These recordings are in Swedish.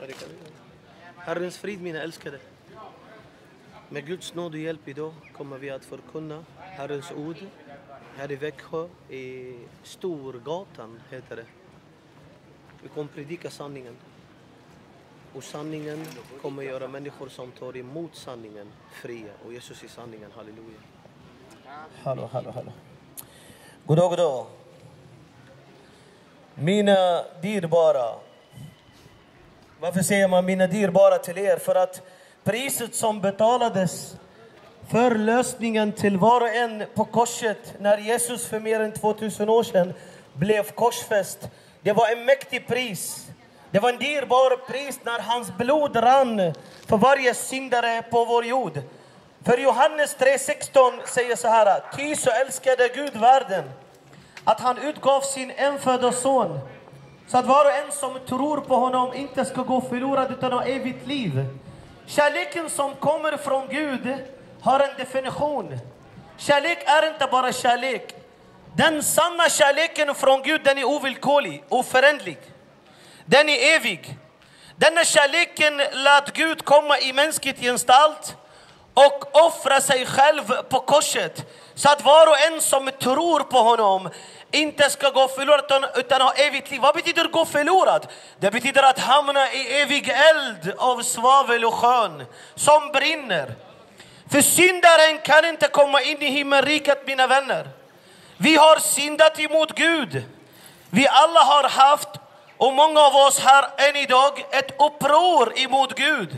Herrens frid, mina älskade. Med Guds nåd och hjälp idag kommer vi att förkunna Herrens ord här i Växjö, i Storgatan heter det. Vi kommer predika sanningen. Och sanningen kommer göra människor som tar emot sanningen fria. Och Jesus är sanningen, halleluja. Hallå. God dag. Mina dyrbara. Varför säger man mina dyrbara till er? För att priset som betalades för lösningen till var och en på korset när Jesus för mer än 2000 år sedan blev korsfäst. Det var en mäktig pris. Det var en dyrbar pris när hans blod rann för varje syndare på vår jord. För Johannes 3:16 säger så här: ty så älskade Gud världen att han utgav sin enfödda son, så att var och en som tror på honom inte ska gå förlorad utan ha evigt liv. Kärleken som kommer från Gud har en definition. Kärlek är inte bara kärlek. Den sanna kärleken från Gud, den är ovillkorlig, oföränderlig. Den är evig. Denna kärleken lät Gud komma i mänskligt gestalt och offra sig själv på korset, så att var och en som tror på honom inte ska gå förlorad utan ha evigt liv. Vad betyder gå förlorad? Det betyder att hamna i evig eld av svavel och skön som brinner. För syndaren kan inte komma in i himmelriket, mina vänner. Vi har syndat emot Gud. Vi alla har haft, och många av oss här än idag, ett uppror emot Gud.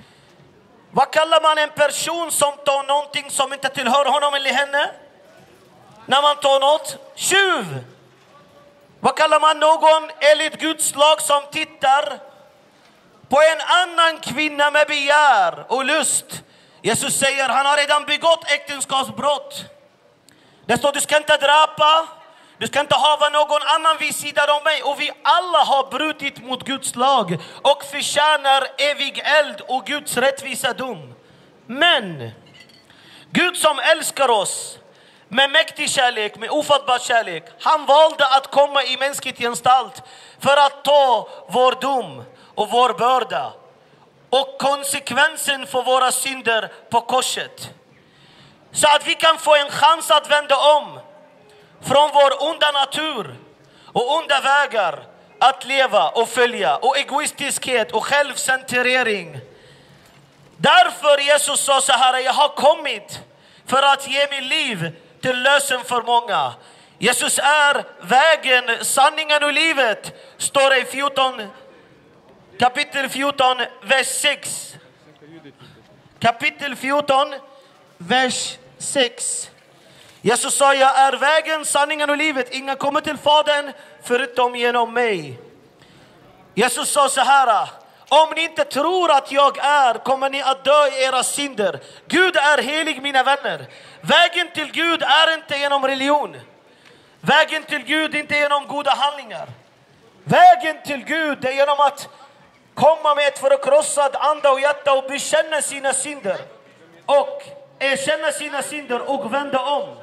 Vad kallar man en person som tar någonting som inte tillhör honom eller henne? När man tar något? Tjuv. Vad kallar man någon enligt Guds lag som tittar på en annan kvinna med begär och lust? Jesus säger han har redan begått äktenskapsbrott. Det står du ska inte dräpa, du ska inte hava någon annan vid sidan om mig. Och vi alla har brutit mot Guds lag och förtjänar evig eld och Guds rättvisa dom. Men Gud som älskar oss med mäktig kärlek, med ofattbar kärlek, han valde att komma i mänskligt gestalt för att ta vår dom och vår börda och konsekvensen för våra synder på korset. Så att vi kan få en chans att vända om från vår onda natur och onda vägar att leva och följa, och egoistiskhet och självcentrering. Därför Jesus sa så här: jag har kommit för att ge mitt liv till lösen för många. Jesus är vägen, sanningen och livet, står det i kapitel 14, vers 6. Kapitel 14, vers 6. Jesus sa: jag är vägen, sanningen och livet. Ingen kommer till Fadern förutom genom mig. Jesus sa så här: om ni inte tror att jag är, kommer ni att dö i era synder. Gud är helig, mina vänner. Vägen till Gud är inte genom religion. Vägen till Gud är inte genom goda handlingar. Vägen till Gud är genom att komma med ett förkrossad anda och hjärta och bekänna sina synder. Och erkänna sina synder och vända om.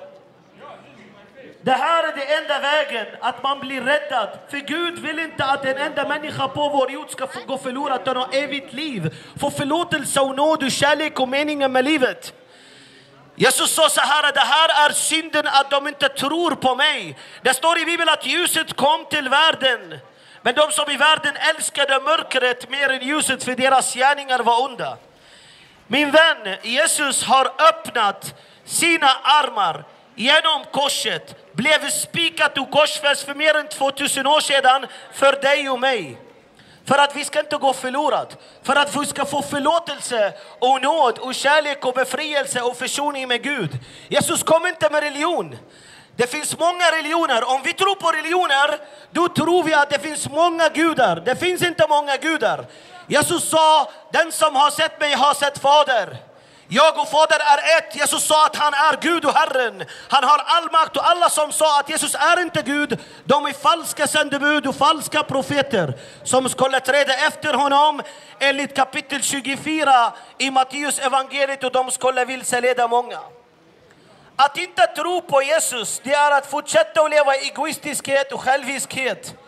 Det här är den enda vägen att man blir räddad. För Gud vill inte att en enda människa på vår jord ska få gå förlorad utan ha evigt liv. Få förlåtelse och nåd och kärlek och meningen med livet. Jesus sa så här: det här är synden att de inte tror på mig. Det står i Bibeln att ljuset kom till världen, men de som i världen älskade mörkret mer än ljuset, för deras gärningar var onda. Min vän, Jesus har öppnat sina armar genom korset, blev spikat och korsfäst för mer än 2000 år sedan för dig och mig. För att vi ska inte gå förlorad. För att vi ska få förlåtelse och nåd och kärlek och befrielse och försoning med Gud. Jesus kom inte med religion. Det finns många religioner. Om vi tror på religioner, då tror vi att det finns många gudar. Det finns inte många gudar. Jesus sa: den som har sett mig har sett Fader. Jag och Fader är ett. Jesus sa att han är Gud och Herren. Han har all makt, och alla som sa att Jesus är inte Gud, de är falska sändebud och falska profeter som skulle träda efter honom enligt kapitel 24 i Matteus evangeliet, och de skulle vilseleda många. Att inte tro på Jesus, det är att fortsätta att leva i egoistiskhet och själviskhet.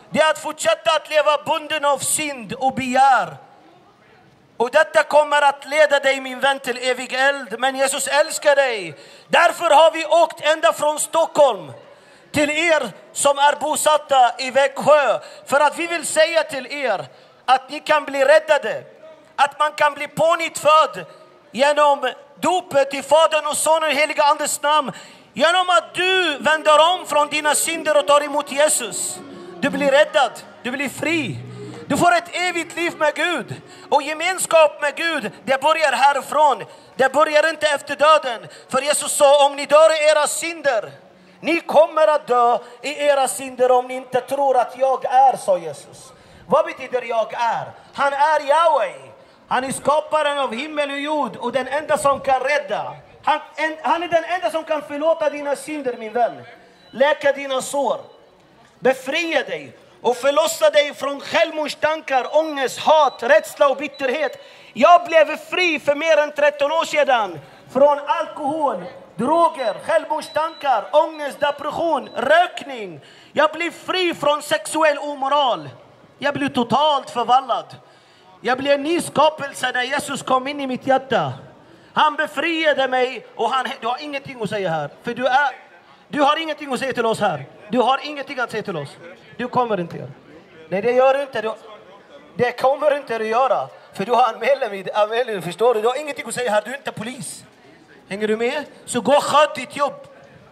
det är att fortsätta att leva bunden av synd och begär. Och detta kommer att leda dig, min vän, till evig eld. Men Jesus älskar dig. Därför har vi åkt ända från Stockholm till er som är bosatta i Växjö. För att vi vill säga till er att ni kan bli räddade. Att man kan bli pånyttfödd genom dopet i Fadern och Sonen och heliga Andes namn. Genom att du vänder om från dina synder och tar emot Jesus. Du blir räddad, du blir fri. Du får ett evigt liv med Gud. Och gemenskap med Gud, det börjar härifrån. Det börjar inte efter döden. För Jesus sa, om ni dör i era synder, ni kommer att dö i era synder om ni inte tror att jag är, sa Jesus. Vad betyder jag är? Han är Yahweh. Han är skaparen av himmel och jord och den enda som kan rädda. Han är den enda som kan förlåta dina synder, min vän. Läka dina sår. Befria dig och förlossa dig från självmordstankar, ångest, hat, rädsla och bitterhet. Jag blev fri för mer än 13 år sedan från alkohol, droger, självmordstankar, ångest, depression, rökning. Jag blev fri från sexuell omoral. Jag blev totalt förvandlad. Jag blev en ny skapelse när Jesus kom in i mitt hjärta. Han befriade mig och du har ingenting att säga här. För du har ingenting att säga till oss här. Du har ingenting att säga till oss. Du kommer inte göra. Nej, det gör du inte. Det kommer inte att göra. För du har anmälan, förstår du? Du har ingenting att säga här. Du är inte polis. Hänger du med? Så gå och sköt ditt jobb.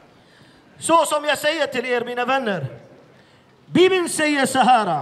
Så som jag säger till er, mina vänner. Bibeln säger så här.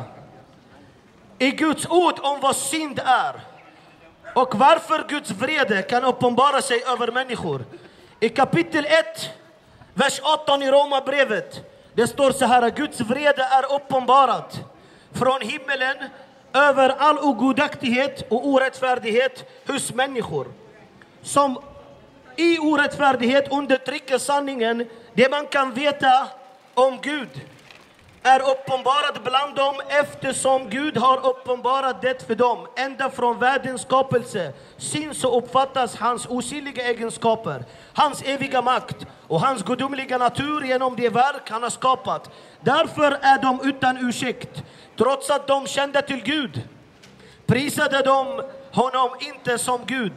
I Guds ord om vad synd är. Och varför Guds vrede kan uppenbara sig över människor. I kapitel 1, vers 18 i Romarbrevet. Det står så här, Guds vrede är uppenbarat från himmelen över all ogudaktighet och orättfärdighet hos människor. Som i orättfärdighet undertrycker sanningen, det man kan veta om Gud. Är uppenbarat bland dem eftersom Gud har uppenbarat det för dem. Ända från världens skapelse syns och uppfattas hans osynliga egenskaper, hans eviga makt och hans gudomliga natur genom det verk han har skapat. Därför är de utan ursäkt, trots att de kände till Gud. Prisade de honom inte som Gud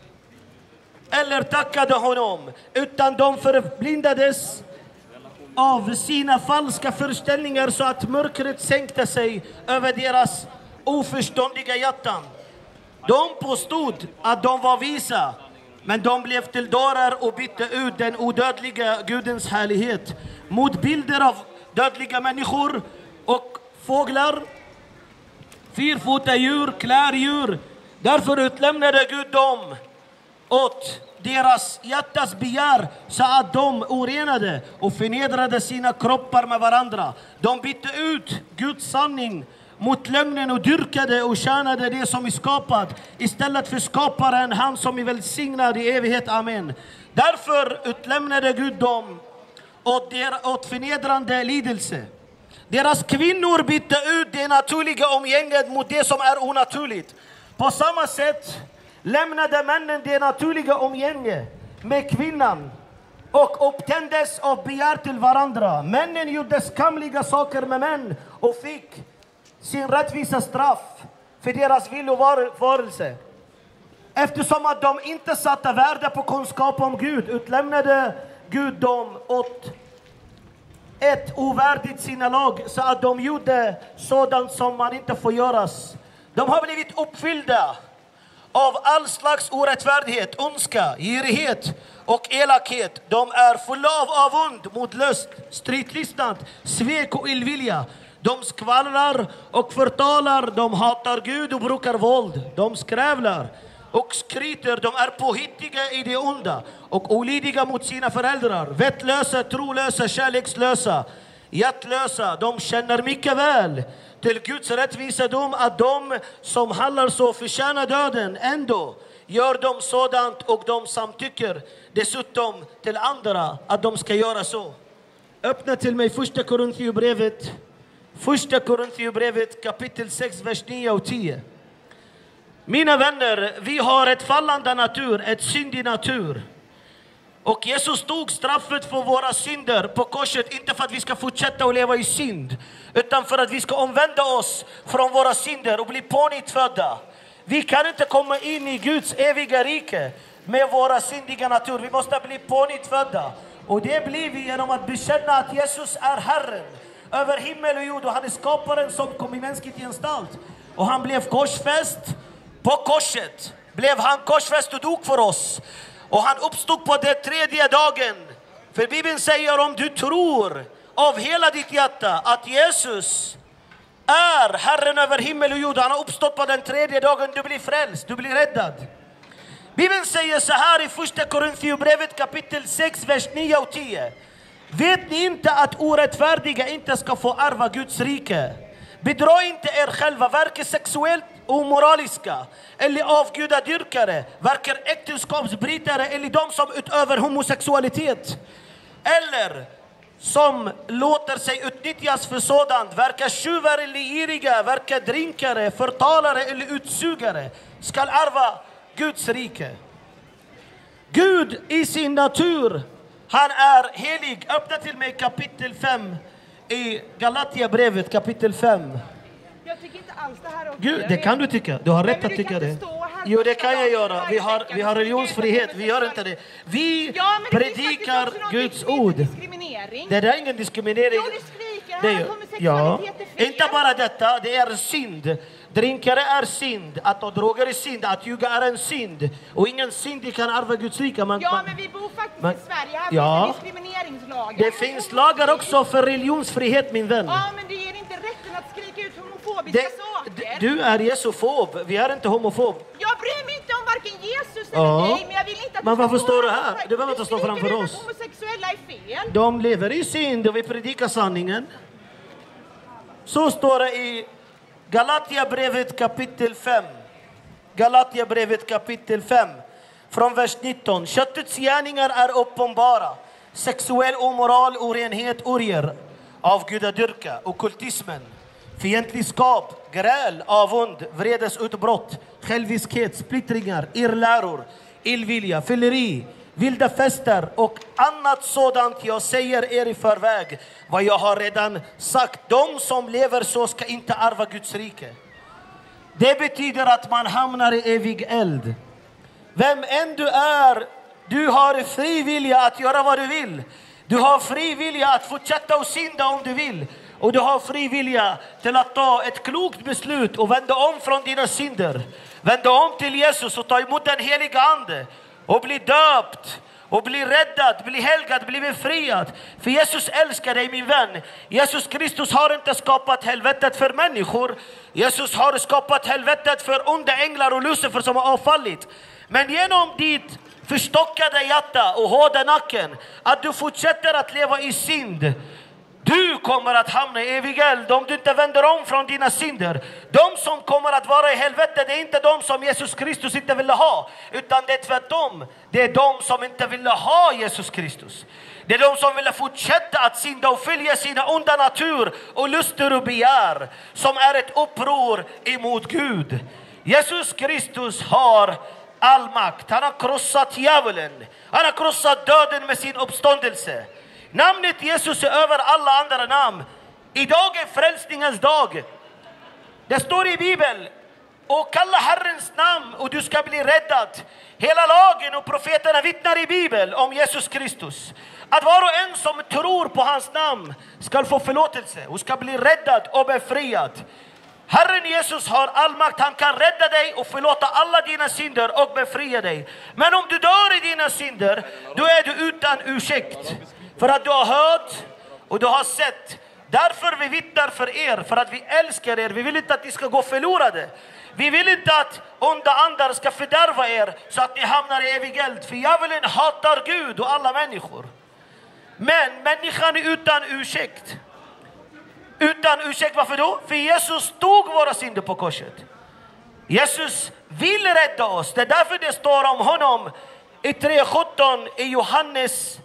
eller tackade honom, utan de förblindades av sina falska föreställningar så att mörkret sänkte sig över deras oförståndiga hjärtan. De påstod att de var visa, men de blev till dårar och bytte ut den odödliga Gudens härlighet mot bilder av dödliga människor och fåglar, fyrfota djur, klärdjur. Därför utlämnade Gud dem åt deras hjärtas begär så att de orenade och förnedrade sina kroppar med varandra. De bytte ut Guds sanning mot lögnen och dyrkade och tjänade det som är skapat istället för skaparen, han som är välsignad i evighet. Amen. Därför utlämnade Gud dem åt förnedrande lidelse. Deras kvinnor bytte ut det naturliga umgänget mot det som är onaturligt. På samma sätt lämnade männen det naturliga umgänge med kvinnan och upptändes av begär till varandra. Männen gjorde skamliga saker med män och fick sin rättvisa straff för deras villovarelse. Eftersom att de inte satte värde på kunskap om Gud utlämnade Gud dem åt ett ovärdigt sinnelag så att de gjorde sådant som man inte får göras. De har blivit uppfyllda av all slags orättfärdighet, ondska, girighet och elakhet. De är fulla av avund mot lust, stridlystnad, svek och illvilja. De skvallrar och förtalar, de hatar Gud och brukar våld. De skrävlar och skryter, de är påhittiga i det onda och olydiga mot sina föräldrar. Vettlösa, trolösa, kärlekslösa, hjärtlösa. De känner mycket väl till Guds rättvisa dom att de som handlar så förtjänar döden. Ändå gör de sådant och de samtycker dessutom till andra att de ska göra så. Öppna till mig första Korinthierbrevet kapitel 6, vers 9 och 10. Mina vänner, vi har ett fallande natur, ett syndig natur. Och Jesus tog straffet för våra synder på korset, inte för att vi ska fortsätta att leva i synd, utan för att vi ska omvända oss från våra synder och bli pånyttfödda. Vi kan inte komma in i Guds eviga rike med våra syndiga natur. Vi måste bli pånyttfödda. Och det blir vi genom att bekänna att Jesus är Herren över himmel och jord. Och han är skaparen som kom i mänsklig gestalt. Och han blev korsfäst på korset. Blev han korsfäst och dog för oss. Och han uppstod på den tredje dagen. För Bibeln säger, om du tror av hela ditt hjärta att Jesus är Herren över himmel och jord. Han har uppstått på den tredje dagen. Du blir frälst, du blir räddad. Bibeln säger så här i första Korinthierbrevet kapitel 6, vers 9 och 10. Vet ni inte att orättfärdiga inte ska få ärva Guds rike? Bedra inte er själva, varken sexuellt omoraliska eller avgudadyrkare, varken äktenskapsbrytare eller de som utöver homosexualitet, eller som låter sig utnyttjas för sådant, verkar tjuvar eller giriga, verkar drinkare, förtalare eller utsugare, ska ärva Guds rike. Gud i sin natur, han är helig. Öppna till mig kapitel 5 i Galatierbrevet kapitel 5. Jag tycker inte alls det här är okej. Gud, det kan du tycka. Du har rätt att tycka det. Jo, det kan jag göra. Vi har religionsfrihet. Vi gör inte det. Vi predikar Guds ord. Det är ingen diskriminering. Ja, inte bara detta. Det är synd. Drinkare är synd. Att ta droger är synd. Att ljuga är en synd. Och ingen synd kan ärva Guds rike. Ja, men vi bor faktiskt i Sverige. Här finns diskrimineringslagar. Det finns lagar också för religionsfrihet, min vän. Ja, men det ger inte rätten att skrika ut homofobiska saker. Du är jesufob. Vi är inte homofob. Jag bryr mig inte om varken Jesus eller dig, men jag vill inte att men varför står du här? Du behöver inte stå framför oss. oss. Homosexuella är fel. De lever i synd och vi predikar sanningen. Så står det i Galatierbrevet kapitel 5. Galatierbrevet kapitel 5. Från vers 19. Köttets gärningar är uppenbara. Sexuell omoral, orenhet, orger, avgudadyrka, ockultismen, fientligskap, gräl, avund, vredesutbrott, själviskhet, splittringar, irrläror, illvilja, fylleri, vilda fester och annat sådant. Jag säger er i förväg vad jag har redan sagt. De som lever så ska inte ärva Guds rike. Det betyder att man hamnar i evig eld. Vem än du är, du har fri vilja att göra vad du vill. Du har fri vilja att fortsätta och synda om du vill. Och du har fri vilja till att ta ett klokt beslut och vända om från dina synder. Vända om till Jesus och ta emot den heliga ande. Och bli döpt. Och bli räddad, bli helgad, bli befriad. För Jesus älskar dig, min vän. Jesus Kristus har inte skapat helvetet för människor. Jesus har skapat helvetet för onda änglar och Lucifer som har avfallit. Men genom ditt förstockade hjärta och hårda nacken, att du fortsätter att leva i synd, du kommer att hamna i evig eld om du inte vänder om från dina synder. De som kommer att vara i helvetet, det är inte de som Jesus Kristus inte ville ha, utan det är tvärtom. Det är de som inte ville ha Jesus Kristus. Det är de som ville fortsätta att synda och följa sina onda natur och luster och begär, som är ett uppror emot Gud. Jesus Kristus har all makt. Han har krossat djävulen. Han har krossat döden med sin uppståndelse. Namnet Jesus är över alla andra namn. Idag är frälsningens dag. Det står i Bibeln: och kalla Herrens namn och du ska bli räddad. Hela lagen och profeterna vittnar i Bibeln om Jesus Kristus. Att var och en som tror på hans namn ska få förlåtelse och ska bli räddad och befriad. Herren Jesus har all makt. Han kan rädda dig och förlåta alla dina synder och befria dig. Men om du dör i dina synder, då är du utan ursäkt. För att du har hört och du har sett. Därför vi vittnar för er, för att vi älskar er. Vi vill inte att ni ska gå förlorade. Vi vill inte att onda andar ska fördärva er så att ni hamnar i evig eld. För djävulen hatar Gud och alla människor. Men människan är utan ursäkt. Utan ursäkt, varför då? För Jesus tog våra synder på korset. Jesus vill rädda oss. Det är därför det står om honom i 3:17 i Johannes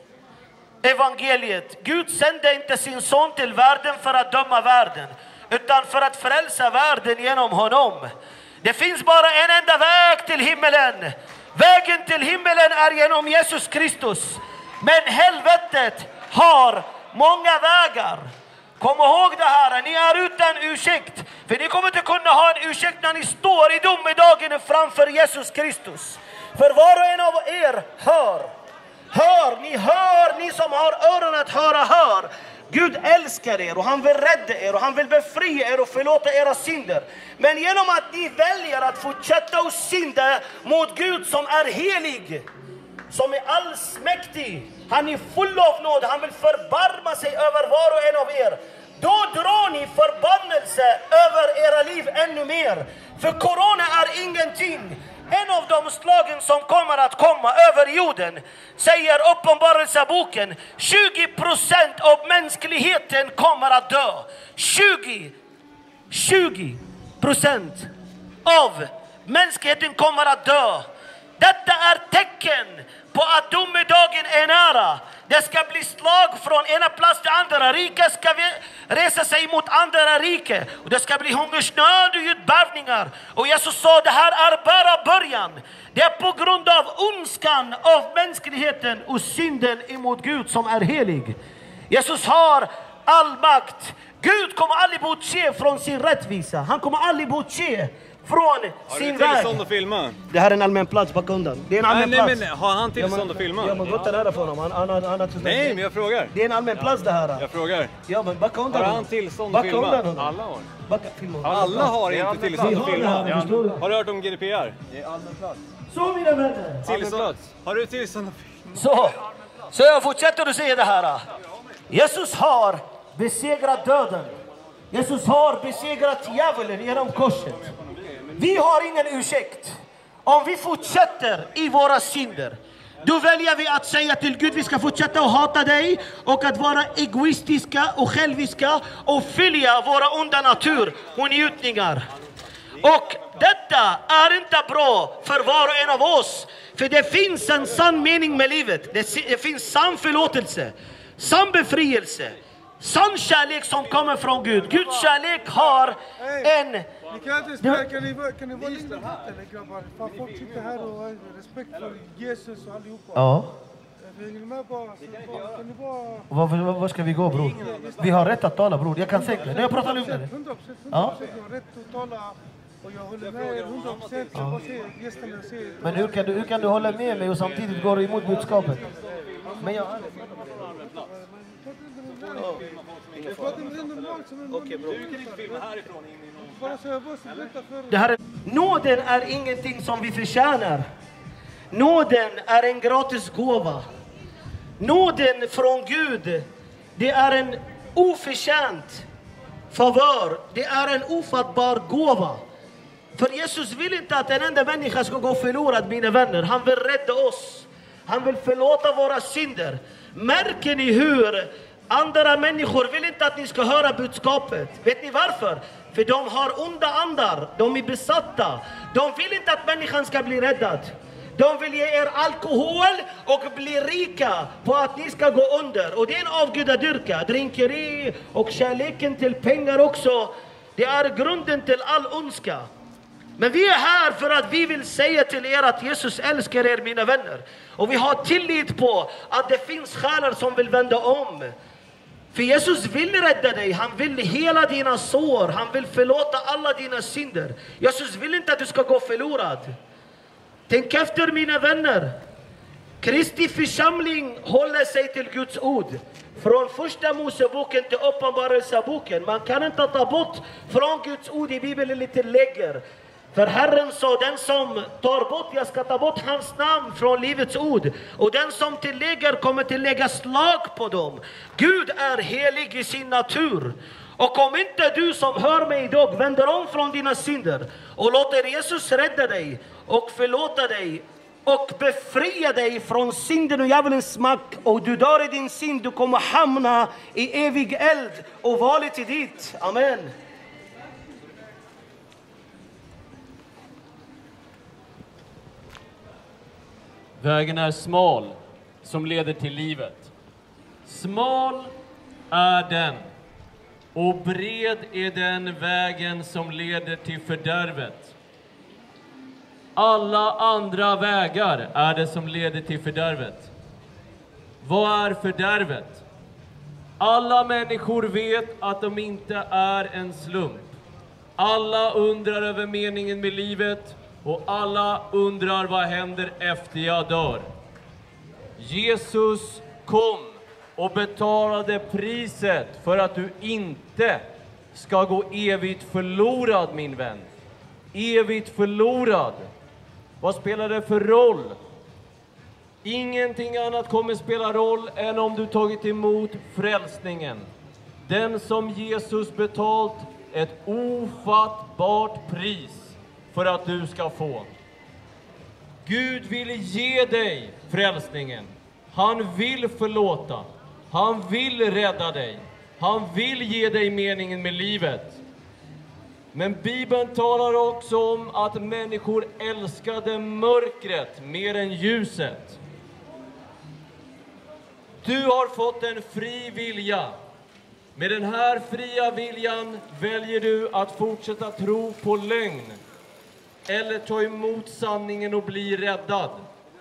evangeliet. Gud sände inte sin son till världen för att döma världen, utan för att frälsa världen genom honom. Det finns bara en enda väg till himmelen. Vägen till himmelen är genom Jesus Kristus. Men helvetet har många vägar. Kom ihåg det här, ni är utan ursäkt. För ni kommer inte kunna ha en ursäkt när ni står i domedagen framför Jesus Kristus. För var och en av er hör, ni som har öron att höra, hör. Gud älskar er och han vill rädda er och han vill befria er och förlåta era synder. Men genom att ni väljer att fortsätta och synda mot Gud som är helig, som är allsmäktig, han är full av nåd, han vill förbarma sig över var och en av er. Då drar ni förbannelse över era liv ännu mer. För corona är ingenting. En av de slagen som kommer att komma över jorden, säger Uppenbarelseboken, 20% av mänskligheten kommer att dö. 20% av mänskligheten kommer att dö. Detta är tecken på att domedagen är nära. Det ska bli slag från ena plats till andra. Rika ska resa sig mot andra rike. Och det ska bli hungersnöd och utbärvningar. Och Jesus sa, det här är bara början. Det är på grund av ondskan av mänskligheten och synden emot Gud som är helig. Jesus har all makt. Gud kommer aldrig bortse från sin rättvisa. Han kommer aldrig bortse från sin väg. Har du tillstånd att filma? Det här är en allmän plats bak undan. Det är en allmän plats. Men har han tillstånd att filma? Ja, men gått det här för honom. Nej, men jag frågar. Det är en allmän plats det här. Jag frågar. Ja, men backa undan. Har han tillstånd att filma? Alla har. Alla har inte tillstånd att filma. Har du hört om GDPR? Det är allmän plats. Så mina vänner. Tillstånd. Har du tillstånd att filma? Så jag fortsätter att säga det här. Jesus har besegrat döden. Jesus har besegrat djävulen genom korset. Vi har ingen ursäkt. Om vi fortsätter i våra synder, då väljer vi att säga till Gud, vi ska fortsätta att hata dig och att vara egoistiska och själviska och följa våra onda natur och njutningar. Och detta är inte bra för var och en av oss. För det finns en sann mening med livet. Det finns sann förlåtelse, sann befrielse, sann kärlek som kommer från Gud. Guds kärlek har en... Ni kan inte spela, kan ni vara lite eller grabbar? Folk sitter här och har respekt för Jesus och allihopa. Ja. Var ska vi gå, bror? Vi har rätt att tala, bror. Jag kan säga det. Jag pratar lugnare. 100%. Jag har rätt att tala. Och jag håller med er 100%. Men hur kan du hålla med mig och samtidigt gå emot budskapet? Men jag... Nåden är ingenting som vi förtjänar. Nåden är en gratis gåva. Nåden från Gud, det är en oförtjänt favör. Det är en ofattbar gåva. För Jesus vill inte att en enda människa ska gå förlorad, mina vänner. Han vill rädda oss. Han vill förlåta våra synder. Märker ni hur andra människor vill inte att ni ska höra budskapet? Vet ni varför? För de har onda andar. De är besatta. De vill inte att människan ska bli räddad. De vill ge er alkohol och bli rika på att ni ska gå under. Och det är en avgudadyrka. Drinkeri och kärleken till pengar också. Det är grunden till all ondska. Men vi är här för att vi vill säga till er att Jesus älskar er, mina vänner. Och vi har tillit på att det finns själar som vill vända om. För Jesus vill rädda dig. Han vill hela dina sår. Han vill förlåta alla dina synder. Jesus vill inte att du ska gå förlorad. Tänk efter, mina vänner. Kristi församling håller sig till Guds ord. Från första Moseboken till Uppenbarelseboken. Man kan inte ta bort från Guds ord i Bibeln lite lägger. För Herren sa, den som tar bort, jag ska ta bort hans namn från livets ord. Och den som tillägger kommer till lägga slag på dem. Gud är helig i sin natur. Och om inte du som hör mig idag vänder om från dina synder och låter Jesus rädda dig och förlåta dig och befria dig från synden och djävulens makt, och du dör i din synd, du kommer hamna i evig eld och valet är ditt. Amen. Vägen är smal som leder till livet. Smal är den och bred är den vägen som leder till fördärvet. Alla andra vägar är det som leder till fördärvet. Vad är fördärvet? Alla människor vet att de inte är en slump. Alla undrar över meningen med livet och alla undrar vad händer efter jag dör. Jesus kom och betalade priset för att du inte ska gå evigt förlorad, min vän. Evigt förlorad. Vad spelar det för roll? Ingenting annat kommer spela roll än om du tagit emot frälsningen. Den som Jesus betalt ett ofattbart pris för att du ska få. Gud vill ge dig frälsningen. Han vill förlåta. Han vill rädda dig. Han vill ge dig meningen med livet. Men Bibeln talar också om att människor älskade mörkret mer än ljuset. Du har fått en fri vilja. Med den här fria viljan väljer du att fortsätta tro på lögn eller ta emot sanningen och bli räddad.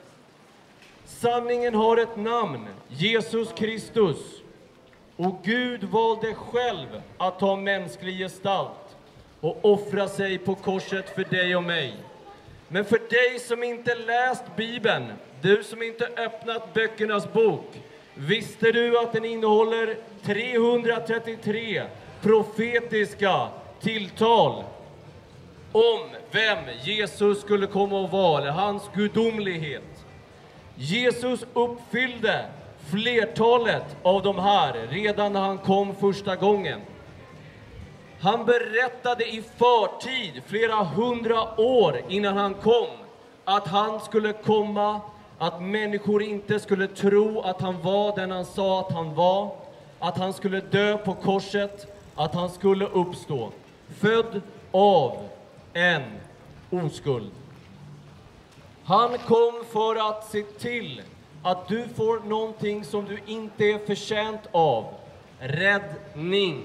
Sanningen har ett namn, Jesus Kristus. Och Gud valde själv att ta mänsklig gestalt och offra sig på korset för dig och mig. Men för dig som inte läst Bibeln, du som inte öppnat böckernas bok, visste du att den innehåller 333 profetiska tilltal om vem Jesus skulle komma att vara, eller hans gudomlighet. Jesus uppfyllde flertalet av de här redan när han kom första gången. Han berättade i förtid, flera hundra år innan han kom, att han skulle komma, att människor inte skulle tro att han var den han sa att han var, att han skulle dö på korset, att han skulle uppstå. Född av en oskuld. Han kom för att se till att du får någonting som du inte är förtjänt av. Räddning.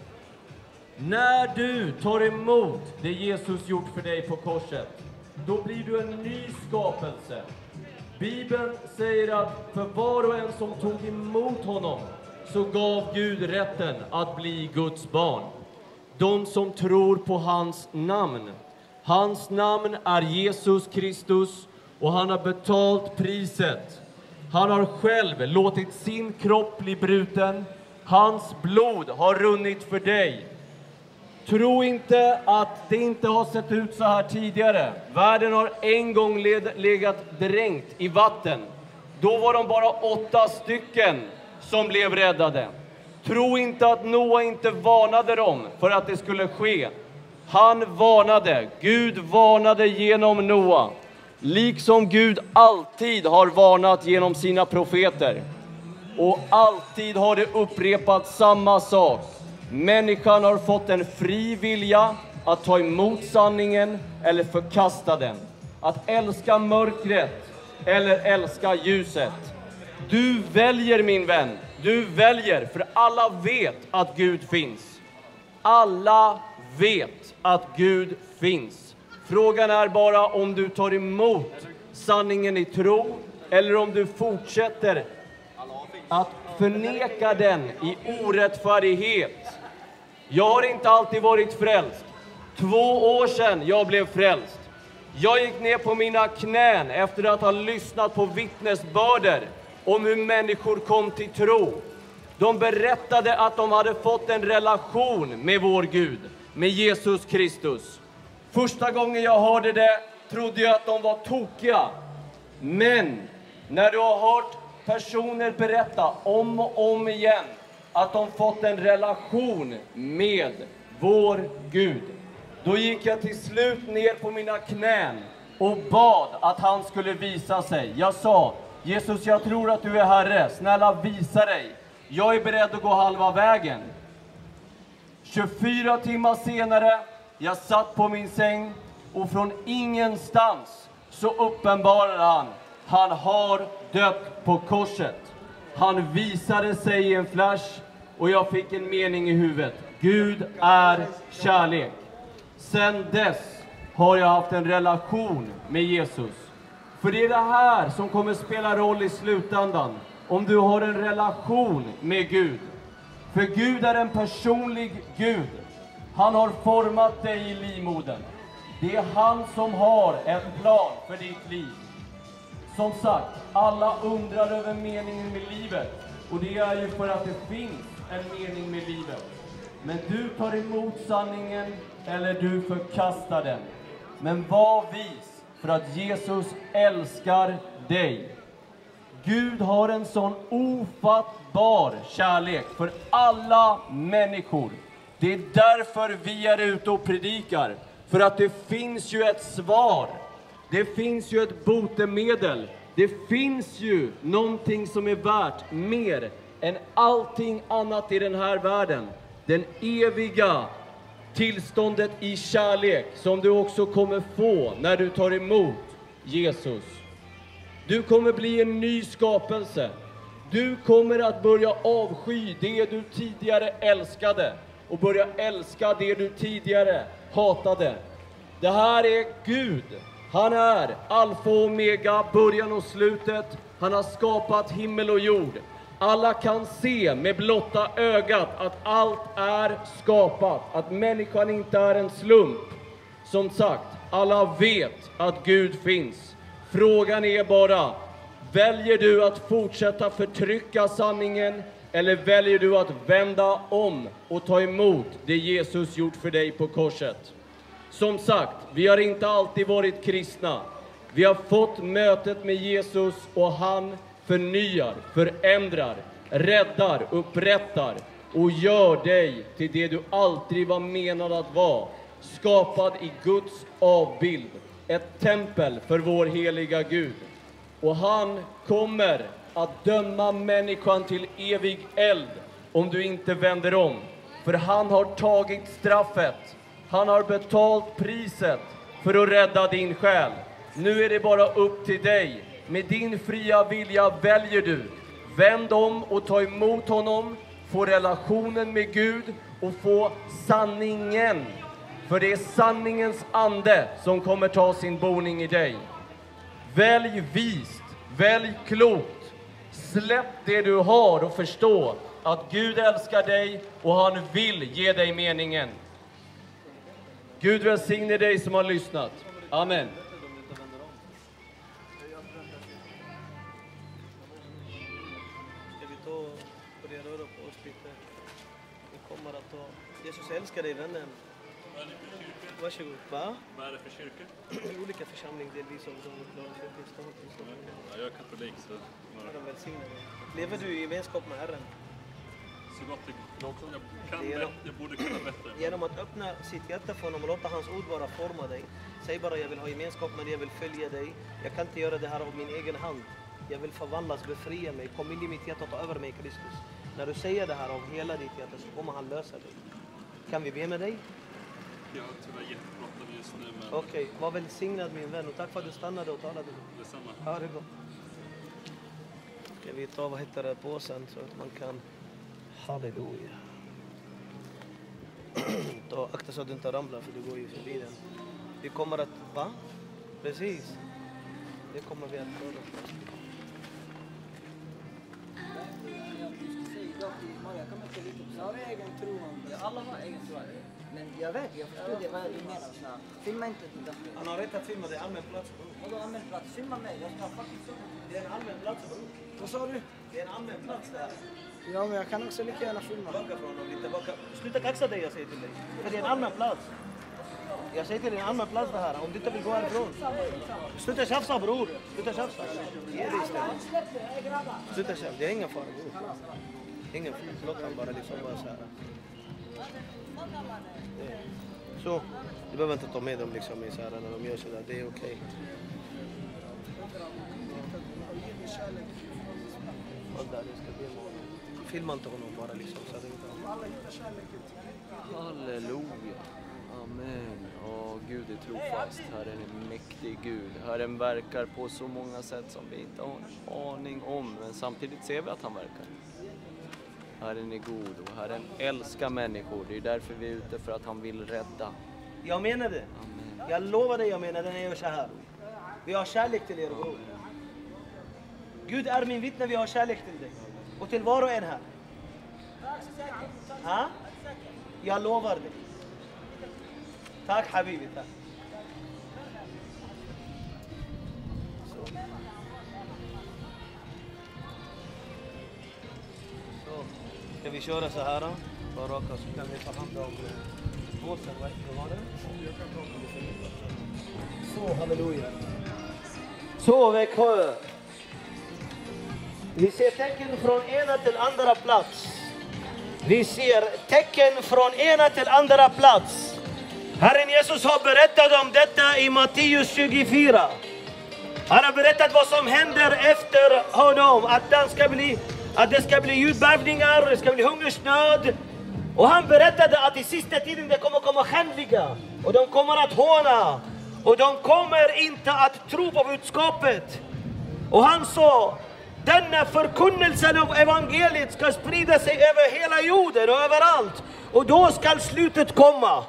När du tar emot det Jesus gjort för dig på korset, då blir du en ny skapelse. Bibeln säger att för var och en som tog emot honom så gav Gud rätten att bli Guds barn. De som tror på hans namn. Hans namn är Jesus Kristus och han har betalt priset. Han har själv låtit sin kropp bli bruten. Hans blod har runnit för dig. Tro inte att det inte har sett ut så här tidigare. Världen har en gång legat dränkt i vatten. Då var de bara 8 stycken som blev räddade. Tro inte att Noa inte varnade dem för att det skulle ske. Han varnade. Gud varnade genom Noa. Liksom Gud alltid har varnat genom sina profeter. Och alltid har det upprepat samma sak. Människan har fått en fri vilja att ta emot sanningen eller förkasta den. Att älska mörkret eller älska ljuset. Du väljer, min vän. Du väljer, för alla vet att Gud finns. Alla vet att Gud finns. Frågan är bara om du tar emot sanningen i tro eller om du fortsätter att förneka den i orättfärdighet. Jag har inte alltid varit frälst. 2 år sedan jag blev frälst. Jag gick ner på mina knän efter att ha lyssnat på vittnesbörder om hur människor kom till tro. De berättade att de hade fått en relation med vår Gud, med Jesus Kristus. Första gången jag hörde det trodde jag att de var tokiga. Men när du har hört personer berätta om och om igen att de fått en relation med vår Gud, då gick jag till slut ner på mina knän och bad att han skulle visa sig. Jag sa: Jesus, jag tror att du är Herre. Snälla, visa dig. Jag är beredd att gå halva vägen. 24 timmar senare, jag satt på min säng och från ingenstans så uppenbarade han. Han har dött på korset. Han visade sig i en flash och jag fick en mening i huvudet. Gud är kärlek. Sen dess har jag haft en relation med Jesus. För det är det här som kommer spela roll i slutändan. Om du har en relation med Gud. För Gud är en personlig Gud. Han har format dig i livmodern. Det är han som har en plan för ditt liv. Som sagt, alla undrar över meningen med livet. Och det är ju för att det finns en mening med livet. Men du tar emot sanningen eller du förkastar den. Men var vis för att Jesus älskar dig. Gud har en sån ofattbar kärlek för alla människor. Det är därför vi är ute och predikar. För att det finns ju ett svar. Det finns ju ett botemedel. Det finns ju någonting som är värt mer än allting annat i den här världen. Den eviga tillståndet i kärlek som du också kommer få när du tar emot Jesus. Du kommer bli en ny skapelse. Du kommer att börja avsky det du tidigare älskade och börja älska det du tidigare hatade. Det här är Gud. Han är alfa och omega, början och slutet. Han har skapat himmel och jord. Alla kan se med blotta ögat att allt är skapat. Att människan inte är en slump. Som sagt, alla vet att Gud finns. Frågan är bara, väljer du att fortsätta förtrycka sanningen? Eller väljer du att vända om och ta emot det Jesus gjort för dig på korset? Som sagt, vi har inte alltid varit kristna. Vi har fått mötet med Jesus och han förnyar, förändrar, räddar, upprättar och gör dig till det du aldrig var menad att vara. Skapad i Guds avbild, ett tempel för vår heliga Gud. Och han kommer att döma människan till evig eld om du inte vänder om. För han har tagit straffet. Han har betalt priset för att rädda din själ. Nu är det bara upp till dig. Med din fria vilja väljer du. Vänd om och ta emot honom. Få relationen med Gud och få sanningen. För det är sanningens ande som kommer ta sin boning i dig. Välj vist, välj klokt. Släpp det du har och förstå att Gud älskar dig och han vill ge dig meningen. Gud välsigne dig som har lyssnat. Amen. Ska vi ta och börja röra på oss lite? Vi kommer att ta... Jesus älskar dig, vännen. Varsågod. Va? Vad är det för kyrka? Olika församlingar delvis av de Ja, jag är katolik så... Lever du i gemenskap med Herren? Så gott jag borde kunna bättre. Genom att öppna sitt hjärta för honom och låta hans ord vara forma dig. Säg bara, jag vill ha gemenskap med dig, jag vill följa dig. Jag kan inte göra det här av min egen hand. Jag vill förvandlas, befria mig, kom in i mitt hjärta och ta över mig, Kristus. När du säger det här av hela ditt hjärta så kommer han lösa dig. Kan vi be med dig? Jag har tyvärr jättebråttom just nu, men... Okej, var välsignad min vän och tack för att du stannade och talade. Detsamma. Ja, det är bra. Ska vi ta, vad heter det, påsen så att man kan... Halleluja. Då akta så att du inte ramlar för du går ju förbi den. Vi kommer att... Va? Precis. Det kommer vi att göra. Har du egen tro? Alla har egen tro. Men jag vet, jag förstår det vad du menar. Filma inte det. Han har rätt att filma, det är allmän plats. Vadå allmän plats? Filma mig, jag ska faktiskt filma. Det är en allmän plats, bro. Vad sa du? Det är en allmän plats där. Ja, men jag kan också lika gärna filma. Backa från dem lite, backa. Sluta kaxa dig, jag säger till dig. För det är en allmän plats. Jag säger till dig, en allmän plats det här. Om du inte vill gå härifrån. Sluta tjafsa, bror. Sluta tjafsa. Ge dig istället. Sluta tjafsa. Det är ingen fara, bror. Ingen fara. Låt han bara liksom vara så här. Så, du behöver inte ta med dem liksom i så här när de gör sådär. Det är okej. Filma inte honom bara liksom. Så att det inte... Halleluja. Amen. Åh, Gud är trofast. Herren är mäktig Gud. Herren verkar på så många sätt som vi inte har en aning om. Men samtidigt ser vi att han verkar. Herren är god och Herren älskar människor. Det är därför vi är ute, för att han vill rädda. Jag menar det. Amen. Jag lovar dig, jag menar, när jag gör så här. Vi har kärlek till er, bror. Gud är min vittne, vi har kärlek till dig. Och till var och en här. Ha? Jag lovar dig. Tack, habibi, tack. Så, ska vi köra så här? Bara raka så kan vi ta hand om gåsen. Så, halleluja. Så, Växjö. Vi ser tecken från ena till andra plats. Vi ser tecken från ena till andra plats. Herren Jesus har berättat om detta i Matteus 24. Han har berättat vad som händer efter honom. Att det ska bli ljudbävningar, det ska bli hungersnöd. Och han berättade att i sista tiden det kommer komma skändliga. Och de kommer att håna. Och de kommer inte att tro på budskapet. Och han sa, denna förkunnelsen av evangeliet ska sprida sig över hela jorden och överallt. Och då ska slutet komma.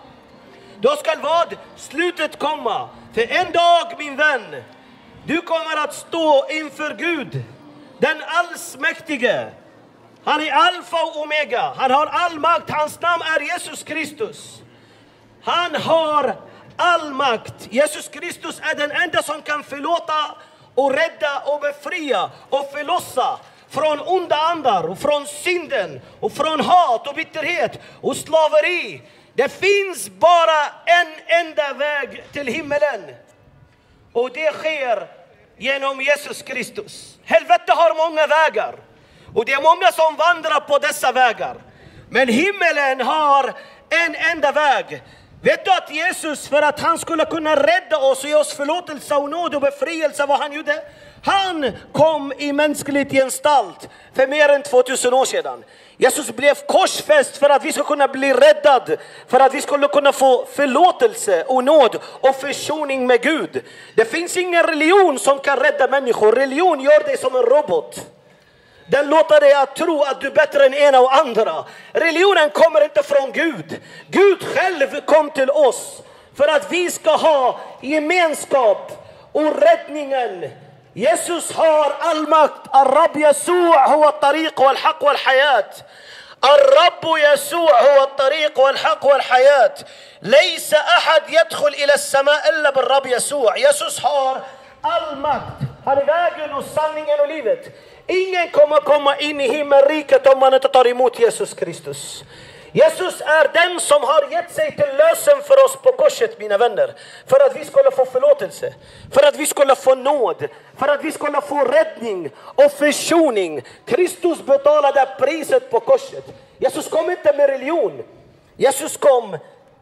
Då ska vad? Slutet komma. För en dag, min vän, du kommer att stå inför Gud. Den allsmäktige. Han är alfa och omega. Han har all makt. Hans namn är Jesus Kristus. Han har all makt. Jesus Kristus är den enda som kan förlåta och rädda och befria och förlossa från onda andar och från synden och från hat och bitterhet och slaveri. Det finns bara en enda väg till himmelen. Och det sker genom Jesus Kristus. Helvetet har många vägar. Och det är många som vandrar på dessa vägar. Men himmelen har en enda väg. Vet du att Jesus, för att han skulle kunna rädda oss och ge oss förlåtelse och nåd och befrielse, vad han gjorde? Han kom i mänskligt gestalt för mer än 2000 år sedan. Jesus blev korsfäst för att vi ska kunna bli räddad. För att vi skulle kunna få förlåtelse och nåd och försoning med Gud. Det finns ingen religion som kan rädda människor. Religion gör dig som en robot. Den låter dig att tro att du är bättre än ena och andra. Religionen kommer inte från Gud. Gud själv kom till oss för att vi ska ha gemenskap och räddningen. Jesus har all makt. Ar-Rabb Yeshua huwa at-tariq wal-haq wal-hayat. Ar-Rabb Yeshua huwa at-tariq wal-haq wal-hayat. Laysa ahad yadkhul ila as-sama' illa bil-Rabb Yeshua. Jesus har all makt. Han är vägen och sanningen och livet. Ingen kommer komma in i himmelriket om man inte tar emot Jesus Kristus. Jesus är den som har gett sig till lösen för oss på korset, mina vänner. För att vi skulle få förlåtelse. För att vi skulle få nåd. För att vi skulle få räddning och försoning. Kristus betalade priset på korset. Jesus kom inte med religion. Jesus kom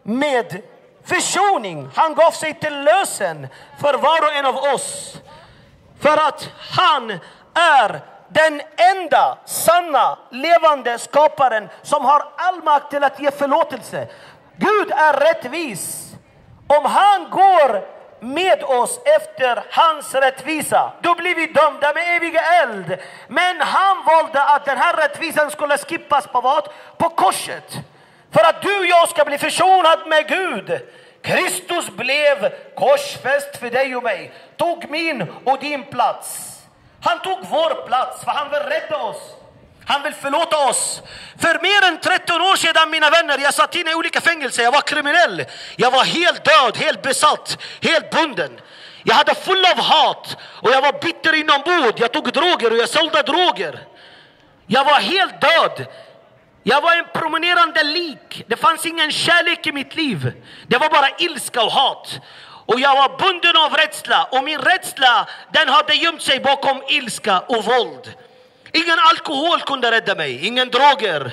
med försoning. Han gav sig till lösen för var och en av oss. För att han är den enda sanna levande skaparen som har all makt till att ge förlåtelse. Gud är rättvis. Om han går med oss efter hans rättvisa, då blir vi dömda med eviga eld. Men han valde att den här rättvisan skulle skippas på vad? På korset. För att du och jag ska bli försonad med Gud. Kristus blev korsfäst för dig och mig. Tog min och din plats. Han tog vår plats för han vill rädda oss. Han vill förlåta oss. För mer än 13 år sedan, mina vänner, jag satt inne i olika fängelser. Jag var kriminell. Jag var helt död, helt besatt, helt bunden. Jag hade full av hat. Och jag var bitter inombords. Jag tog droger och jag sålde droger. Jag var helt död. Jag var en promenerande lik. Det fanns ingen kärlek i mitt liv. Det var bara ilska och hat. Och jag var bunden av rädsla. Och min rädsla, den hade gömt sig bakom ilska och våld. Ingen alkohol kunde rädda mig. Ingen droger.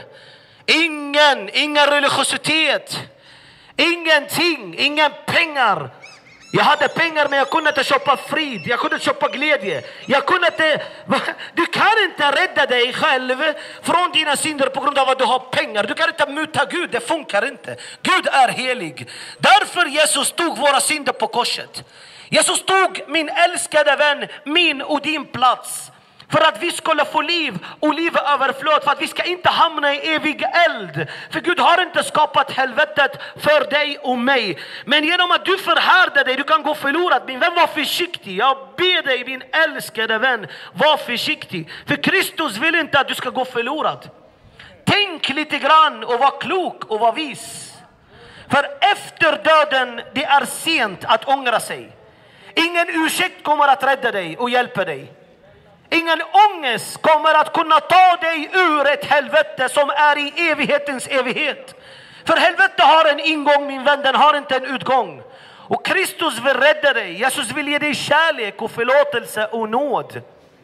Ingen religiositet. Ingenting. Ingen pengar. Jag hade pengar men jag kunde inte köpa frid. Jag kunde inte köpa glädje. Jag kunde inte... Du kan inte rädda dig själv från dina synder på grund av att du har pengar. Du kan inte muta Gud. Det funkar inte. Gud är helig. Därför Jesus tog våra synder på korset. Jesus tog, min älskade vän, min och din plats. För att vi skulle få liv och liv överflöd. För att vi ska inte hamna i evig eld. För Gud har inte skapat helvetet för dig och mig. Men genom att du förhärdar dig, du kan gå förlorad. Min vän, var försiktig. Jag ber dig, min älskade vän, var försiktig. För Kristus vill inte att du ska gå förlorad. Tänk lite grann och var klok och var vis. För efter döden, det är sent att ångra sig. Ingen ursäkt kommer att rädda dig och hjälpa dig. Ingen ångest kommer att kunna ta dig ur ett helvete som är i evighetens evighet. För helvete har en ingång, min vän, den har inte en utgång. Och Kristus vill rädda dig. Jesus vill ge dig kärlek och förlåtelse och nåd.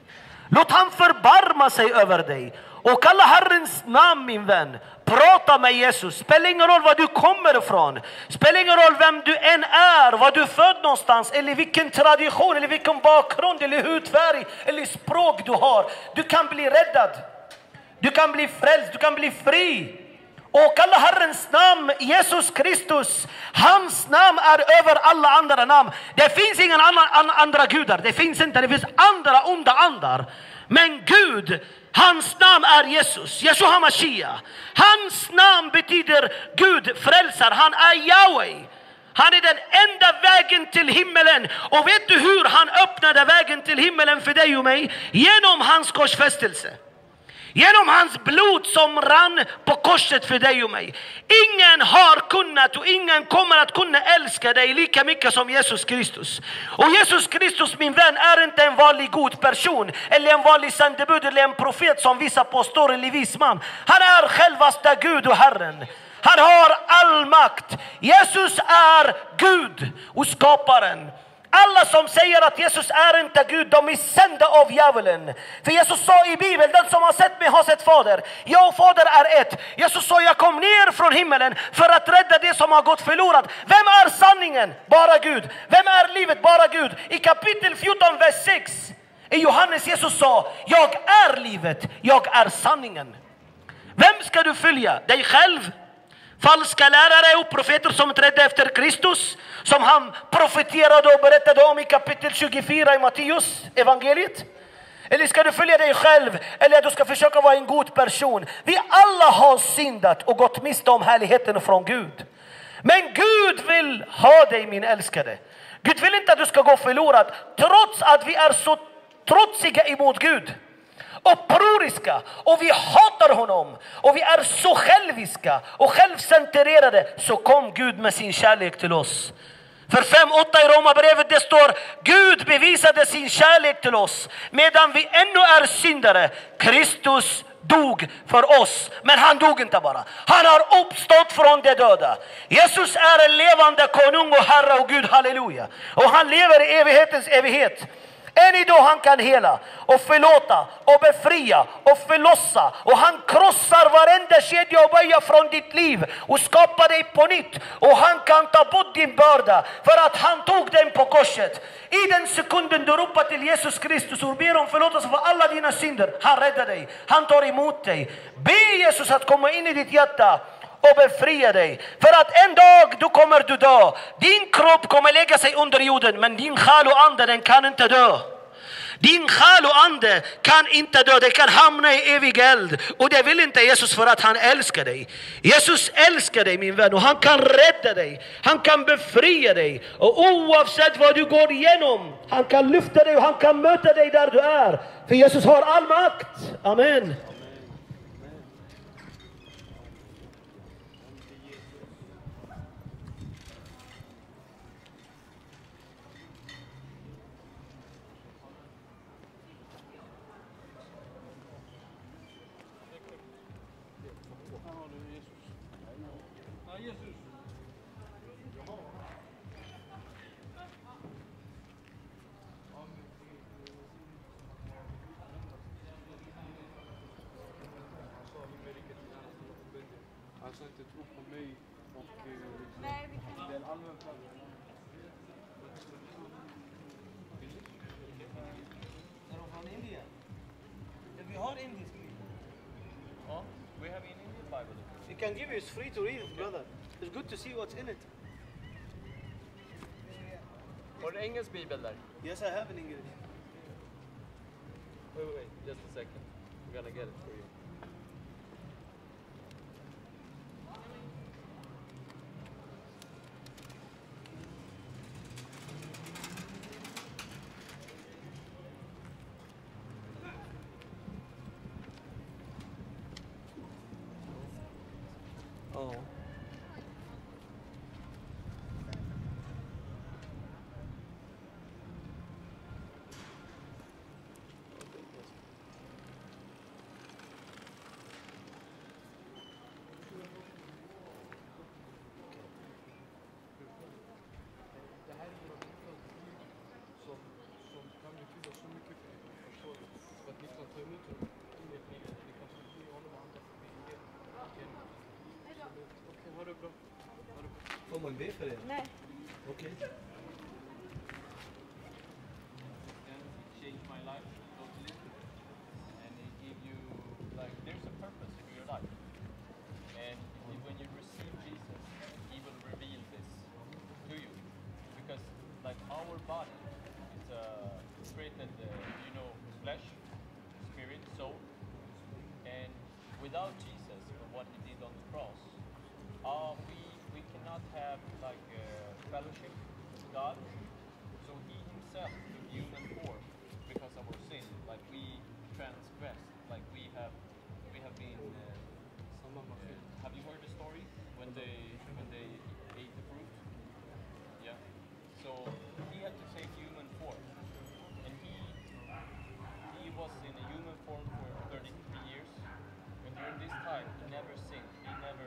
Låt han förbarma sig över dig. Och kalla Herrens namn, min vän. Prata med Jesus. Spelar ingen roll var du kommer ifrån. Spelar ingen roll vem du än är. Var du är född någonstans. Eller vilken tradition. Eller vilken bakgrund. Eller hudfärg. Eller språk du har. Du kan bli räddad. Du kan bli frälst. Du kan bli fri. Och kalla Herrens namn, Jesus Kristus. Hans namn är över alla andra namn. Det finns ingen andra gudar. Det finns inte. Det finns andra onda andar. Men Gud, hans namn är Jesus. Yeshua HaMashiach. Hans namn betyder Gud frälsar. Han är Yahweh. Han är den enda vägen till himmelen. Och vet du hur han öppnade vägen till himmelen för dig och mig? Genom hans korsfästelse. Genom hans blod som rann på korset för dig och mig. Ingen har kunnat och ingen kommer att kunna älska dig lika mycket som Jesus Kristus. Och Jesus Kristus, min vän, är inte en vanlig god person. Eller en vanlig sändebud eller en profet som vissa påstår eller vis man. Han är självaste Gud och Herren. Han har all makt. Jesus är Gud och skaparen. Alla som säger att Jesus är inte Gud, de är sända av djävulen. För Jesus sa i Bibeln, den som har sett mig har sett Fader. Jag och Fader är ett. Jesus sa, jag kom ner från himmelen för att rädda det som har gått förlorat. Vem är sanningen? Bara Gud. Vem är livet? Bara Gud. I kapitel 14, vers 6 i Johannes, Jesus sa, jag är livet, jag är sanningen. Vem ska du följa? Dig själv? Falska lärare och profeter som trädde efter Kristus, som han profeterade och berättade om i kapitel 24 i Matteus evangeliet? Eller ska du följa dig själv? Eller du ska försöka vara en god person? Vi alla har syndat och gått miste om härligheten från Gud. Men Gud vill ha dig, min älskade. Gud vill inte att du ska gå förlorad, trots att vi är så trotsiga emot Gud. Upproriska, och vi hatar honom, och vi är så själviska och självcentrerade, så kom Gud med sin kärlek till oss. För 5:8 i Romarbrevet det står, Gud bevisade sin kärlek till oss medan vi ännu är syndare. Kristus dog för oss, men han dog inte bara. Han har uppstått från de döda. Jesus är en levande konung och Herre och Gud, halleluja. Och han lever i evighetens evighet. Än idag han kan hela och förlåta och befria och förlossa. Och han krossar varenda kedja och böja från ditt liv och skapar dig på nytt. Och han kan ta bort din börda för att han tog den på korset. I den sekunden du ropar till Jesus Kristus och ber om förlåtelse för alla dina synder, han räddar dig. Han tar emot dig. Be Jesus att komma in i ditt hjärta och befria dig. För att en dag då kommer du dö. Din kropp kommer lägga sig under jorden, men din själ och ande, den kan inte dö. Din själ och ande kan inte dö, det kan hamna i evig eld. Och det vill inte Jesus, för att han älskar dig. Jesus älskar dig, min vän, och han kan rädda dig. Han kan befria dig. Och oavsett vad du går igenom, han kan lyfta dig och han kan möta dig där du är. För Jesus har all makt. Amen. Alltså inte tro på mig och den allmän plats. Är de från Indien? Vi har indisk Bibel. Ja, we have in Indian Bible. You can give you, it's free to read it, brother. It's good to see what's in it. Har du engelsk bibel där? Yes, I have in English. Wait. Just a second. I'm gonna get it for you. Oh. Det här är några som kan betyda så mycket för er. Förstår du? För att ni kan ta emot honom in i ert liv. Ni kan förbi honom och andra förbi er. Okej, ha det bra. Ha det bra. Får man be för det? Nej. Okej. And it changed my life totally. And it give you, like, there's a purpose for your life. And when you receive Jesus, He will reveal this to you. Because, like, our body is created, flesh, spirit, soul. And without Jesus and what He did on the cross, we cannot have, like, fellowship with God. So He Himself took human form because of our sin. Like, we transgressed. Like, we have been. Have you heard the story when they ate the fruit? Yeah. So He had to take human form, and he was in a human form for 33 years. And during this time, He never sinned. He never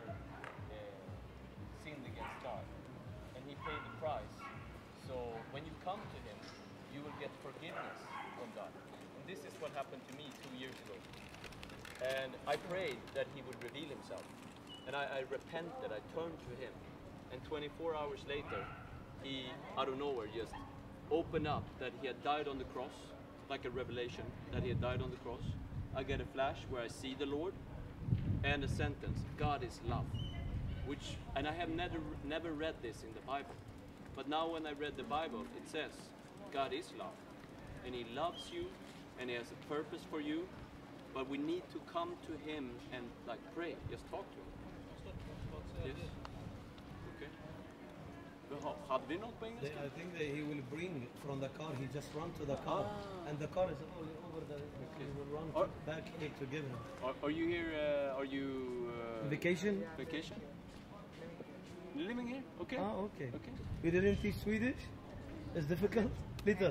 sinned against God, and He paid the price. So when you come to Him, you will get forgiveness from God. And this is what happened to me 2 years ago. And I prayed that He would reveal Himself. And I repented, I turned to Him. And 24 hours later, He, out of nowhere, just opened up that He had died on the cross, like a revelation, that He had died on the cross. I get a flash where I see the Lord, and a sentence, God is love. And I have never read this in the Bible. But now when I read the Bible, it says, God is love. And He loves you, and He has a purpose for you. But we need to come to Him and, like, pray, just talk to Him. Yes. Okay. Hade vi något på engelska? I think that he will bring from the car. He just run to the car, and the car is all over the. He will run back here to give him. Are you here? Are you Vacation? vacation? Living here? Okay. Ah, okay. Okay. You didn't teach Swedish? It's difficult? Little?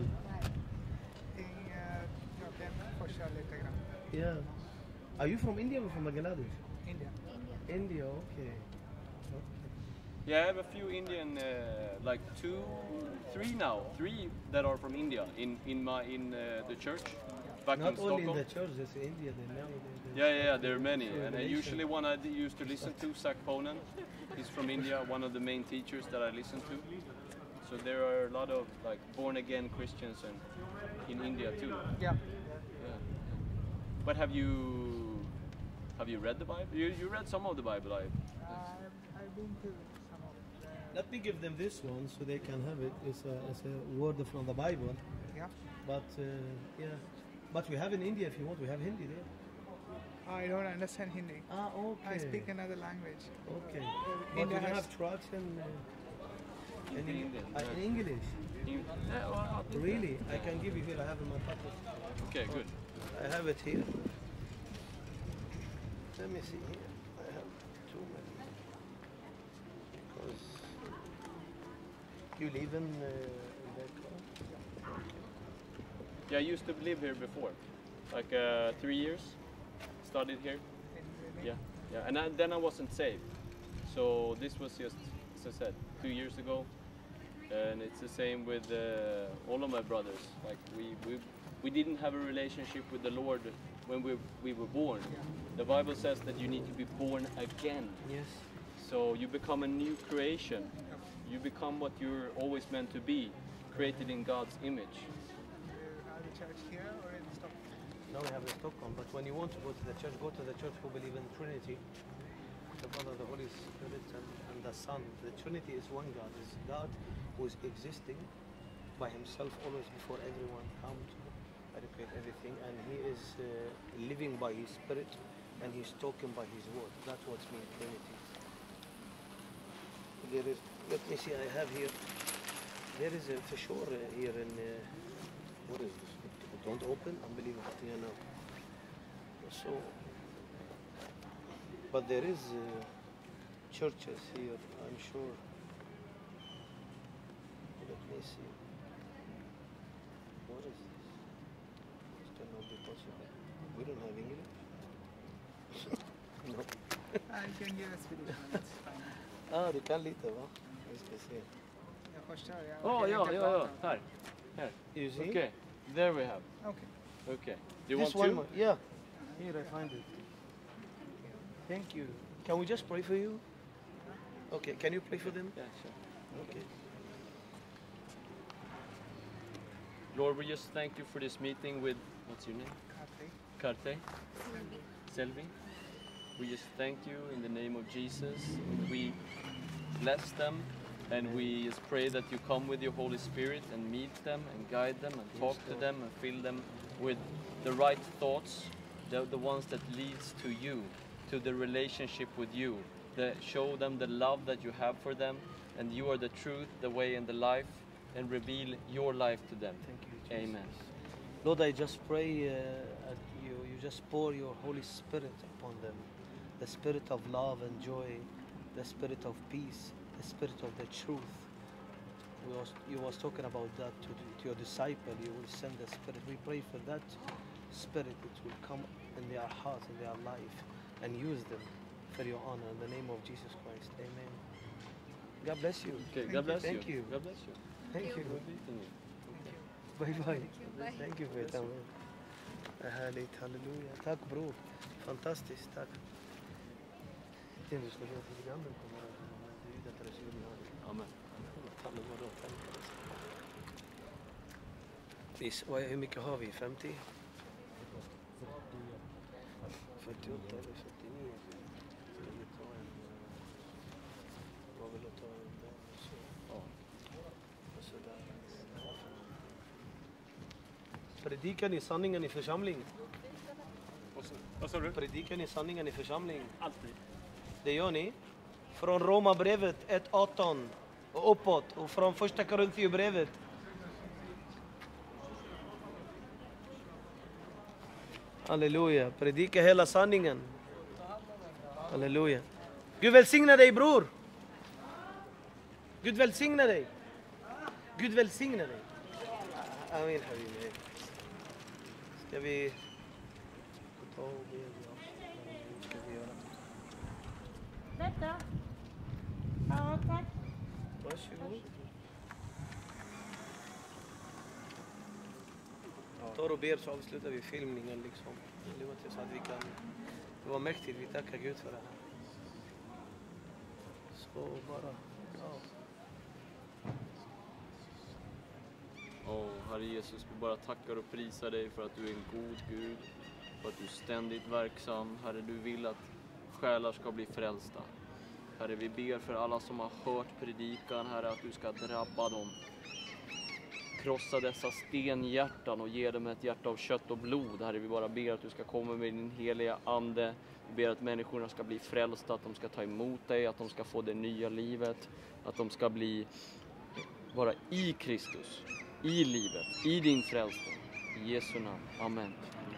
Yeah. Are you from India or from Bangladesh? India. India, okay. Yeah, I have a few Indian, like 3 that are from India in the church back Not in only Stockholm. in the church, it's India. Yeah, there are many. And Revelation. usually one I used to listen to, Zach Ponan, he's from India, one of the main teachers that I listen to. So there are a lot of, like, born again Christians in India too. Yeah. But have you read the Bible? You read some of the Bible, I've been to some of the... Let me give them this one so they can have it. It's a word from the Bible. Yeah. But yeah, but we have in India if you want. We have Hindi there. I don't understand Hindi. Ah, okay. I speak another language. Okay. But India we has- have tracks in Indian. English. Yeah, well, Really? I can give you here. I have in my pocket. okay, good. I have it here. Let me see here. I have too many. Because you live in Bangkok? Yeah, I used to live here before, like 3 years. Studied here. Yeah, and then I wasn't saved. So this was just, as I said, 2 years ago, and it's the same with all of my brothers. Like we didn't have a relationship with the Lord when we were born. The Bible says that you need to be born again. Yes. So you become a new creation. You become what you're always meant to be, created in God's image. Are the church here or in Stockholm? Now we have in Stockholm, but when you want to go to the church, go to the church who believe in Trinity, the Father, the Holy Spirit, and the Son. The Trinity is one God. It's God who is existing by Himself always before everyone comes to create everything, and He is living by His Spirit, and He's talking by His word. That's what's mean Trinity. There is, let me see, I have here, there is a for sure here in, what is this? Don't open, unbelievable here now. So, but there is churches here, I'm sure. Let me see. What is this? This cannot be possible. We don't have English. No. You can give us video, it's fine. Du kan lite va? Vi ska se. Jag förstår, jag Ja, orkar ja, inte ja, prata. här. You see? Okay, there we have. Okej. Okay. Do you This want one two? more. Yeah. Here I find it. Thank you. Can we just pray for you? Okay, can you pray for them? Yeah, sure. Okay. Lord, we just thank you for this meeting with, what's your name? Karte? Selvi. We just thank you in the name of Jesus. We bless them and we just pray that you come with your Holy Spirit and meet them and guide them and talk to them and fill them with the right thoughts, the ones that leads to you, to the relationship with you, that show them the love that you have for them, and you are the truth, the way and the life, and reveal your life to them. Thank you, Jesus. Amen. Lord, I just pray that you just pour your Holy Spirit upon them. The spirit of love and joy, the spirit of peace, the spirit of the truth. You was talking about that to your disciple. You will send the spirit. We pray for that spirit. It will come in their hearts, in their life, and use them for your honor. In the name of Jesus Christ. Amen. God bless you. Okay, God bless Thank you. God bless you. Thank you. Good meeting you. Bye bye. Thank you för det. Härligt, halleluja. Tack bror. Fantastiskt, tack. Du ska låta programmen komma här. Det är ju detta det skulle ha. Amen. Hur mycket har vi? 50? 48 eller 49? Ska vi ta en... Vad vill du ta en där? Så. Ja. Och så där. Predikar ni sanningen i församling? Vad sa du? Predikar ni sanningen i församling? Alltid. Det gör ni. Från Romarbrevet 1:18 och uppåt. Och från första Korintierbrevet. Halleluja. Predika hela sanningen. Halleluja. Gud välsigna dig bror. Gud välsigna dig. Gud välsigna dig. Amen habibi. Ska vi ta och be? Hur ska vi göra? Detta. Ja, tack. Varsågod. Tar och ber så avslutar vi filmningen liksom. Det var så att vi kan... Det var mäktigt, vi tackar Gud för det här. Så bara... Ja. Herre Jesus, vi bara tackar och prisar dig för att du är en god Gud, för att du är ständigt verksam. Herre, du vill att själar ska bli frälsta. Herre, vi ber för alla som har hört predikan, Herre, att du ska drabba dem. Krossa dessa stenhjärtan och ge dem ett hjärta av kött och blod. Herre, vi bara ber att du ska komma med din heliga ande. Vi ber att människorna ska bli frälsta, att de ska ta emot dig, att de ska få det nya livet. Att de ska vara i Kristus, i livet, i din frälsning. I Jesu namn. Amen.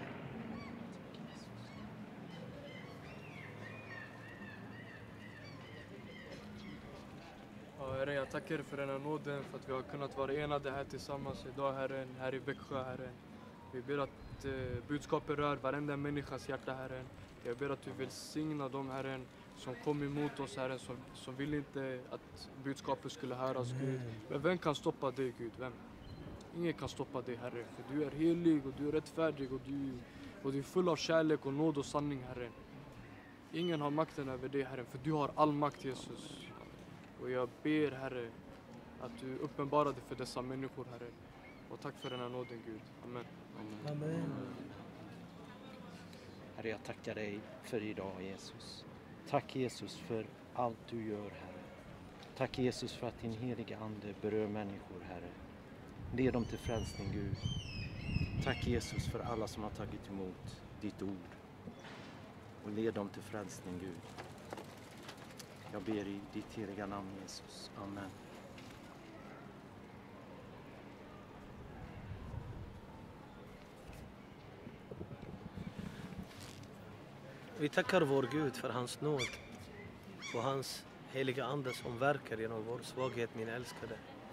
Herre, jag tackar för den här nåden, för att vi har kunnat vara enade här tillsammans idag, Herren, här i Växjö, Herren. Vi ber att budskapet rör varenda människas hjärta, Herren. Jag ber att du välsignar dem, Herren, som kom emot oss, Herren, som vill inte att budskapet skulle höras, Gud. Men vem kan stoppa dig, Gud? Vem? Ingen kan stoppa dig, Herre, för du är helig och du är rättfärdig och du är full av kärlek och nåd och sanning, Herre. Ingen har makten över dig, Herre, för du har all makt, Jesus. Och jag ber, Herre, att du uppenbarar det för dessa människor, Herre. Och tack för den här nåden, Gud. Amen. Amen. Herre, jag tackar dig för idag, Jesus. Tack, Jesus, för allt du gör, Herre. Tack, Jesus, för att din heliga ande berör människor, Herre. Led dem till frälsning, Gud. Tack Jesus för alla som har tagit emot ditt ord. Och led dem till frälsning, Gud. Jag ber i ditt heliga namn, Jesus. Amen. Vi tackar vår Gud för hans nåd och hans heliga ande som verkar genom vår svaghet, min älskade.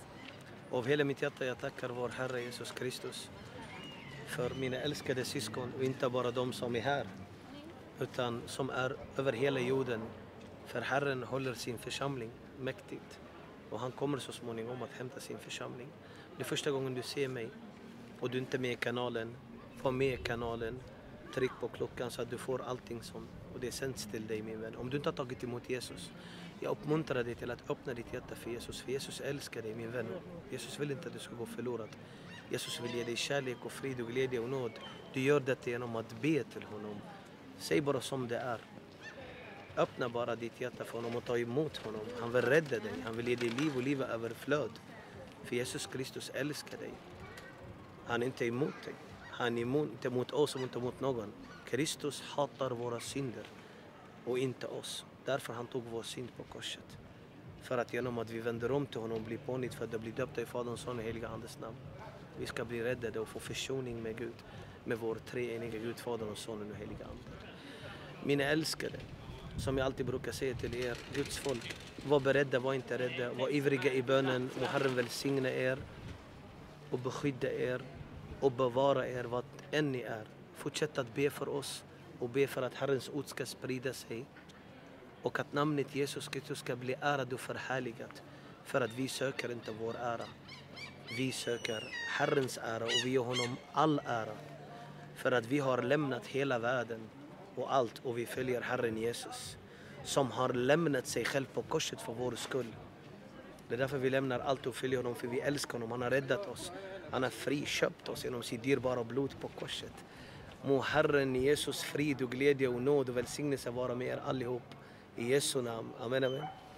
Av hela mitt hjärta jag tackar vår Herre Jesus Kristus för mina älskade syskon, och inte bara de som är här utan som är över hela jorden. För Herren håller sin församling mäktigt och han kommer så småningom att hämta sin församling. Det är första gången du ser mig och du inte är med i kanalen, få med kanalen, tryck på klockan så att du får allting som, och det sänds till dig, min vän. Om du inte har tagit emot Jesus, jag uppmuntrar dig till att öppna ditt hjärta för Jesus älskar dig, min vän. Jesus vill inte att du ska gå förlorad. Jesus vill ge dig kärlek och frid och glädje och nåd. Du gör det genom att be till honom. Säg bara som det är. Öppna bara ditt hjärta för honom och ta emot honom. Han vill rädda dig. Han vill ge dig liv och liv överflöd. För Jesus Kristus älskar dig. Han är inte emot dig. Han är inte emot oss och inte emot någon. Kristus hatar våra synder och inte oss. Därför han tog vår synd på korset. För att genom att vi vänder om till honom, blir pånyttfödda, blir döpta i Faderns, Son och heliga Andes namn. Vi ska bli räddade och få försoning med Gud. Med vår treeniga Gud, Fadern och Sonen och heliga Anden. Mina älskade, som jag alltid brukar säga till er, Guds folk, var beredda, var inte rädda, var ivriga i bönen. Och Herren välsigna er och beskydda er och bevara er vad än ni är. Fortsätt att be för oss och be för att Herrens ord ska sprida sig. Och att namnet Jesus Kristus ska bli ärad och förhärligat. För att vi söker inte vår ära. Vi söker Herrens ära och vi ger honom all ära. För att vi har lämnat hela världen och allt och vi följer Herren Jesus. Som har lämnat sig själv på korset för vår skull. Det är därför vi lämnar allt och följer honom, för vi älskar honom. Han har räddat oss. Han har friköpt oss genom sitt dyrbara blod på korset. Må Herren Jesus frid och glädje och nåd och välsignelse vara med er allihop. I Jesu namn. Amen, amen.